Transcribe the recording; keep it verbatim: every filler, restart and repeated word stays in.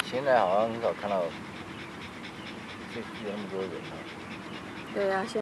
现在好像很少看到，这有那么多人了。 对呀、啊，现